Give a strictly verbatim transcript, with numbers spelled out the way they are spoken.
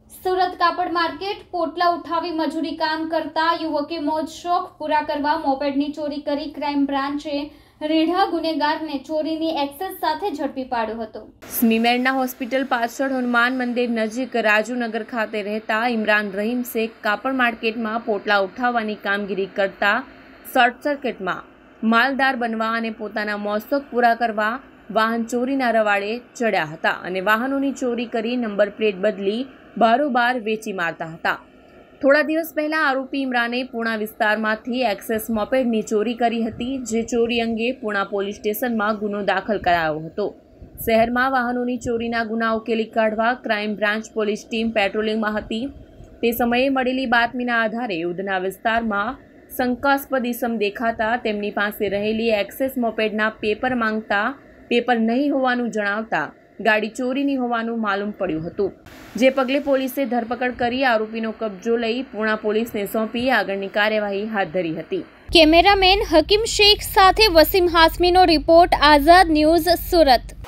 સુરત કાપડ માર્કેટ પોટલા ઉઠાવી મજૂરી કામ કરતા યુવકે મોજ શોખ પૂરા કરવા મોપેડની ચોરી કરી ક્રાઇમ બ્રાન્ચે રેઢા ગુનેગારને ચોરીની એક્સેસ સાથે ઝડપી પાડ્યો હતો। સ્મીમેરના હોસ્પિટલ પાછળ હનુમાન મંદિર નજીક રાજુનગર ખાતે રહેતા ઇમરાન રહીમ શેખ કાપડ માર્કેટમાં પોટલા ઉઠાવવાની કામગીરી કરતા શોર્ટ સર્કિટમાં માલદાર બનવા અને પોતાના મોજ શોખ પૂરા કરવા વાહન ચોરીના રવાડે ચડ્યા હતા અને વાહનોની ચોરી કરી નંબર પ્લેટ બદલી બારોબાર વેચી મારતા હતા। થોડા દિવસ પહેલા આરોપી ઇમરાને પૂણા વિસ્તારમાંથી એક્સેસ મોપેડની ચોરી કરી હતી, જે ચોરી અંગે પૂણા પોલીસ સ્ટેશનમાં ગુનો દાખલ કરાયો હતો। શહેરમાં વાહનોની ચોરીના ગુના ઉકેલી કાઢવા ક્રાઇમ બ્રાન્ચ પોલીસ ટીમ પેટ્રોલિંગમાં હતી। તે સમયે મળેલી બાતમીના આધારે ઉધના વિસ્તારમાં શંકાસ્પદ ઇસમ દેખાતા તેમની પાસે રહેલી એક્સેસ મોપેડના પેપર માંગતા પેપર નહીં હોવાનું જણાવતા ગાડી ચોરીની હોવાનું માલુમ પડ્યું હતું, જે પગલે પોલીસે ધરપકડ કરી આરોપીનો કબજો લઈ પૂણા પોલીસને સોંપી આગળની કાર્યવાહી હાથ ધરી હતી। કેમેરામેન હકીમ શેખ સાથે વસીમ હાસમીનો રિપોર્ટ, આઝાદ ન્યૂઝ, સુરત।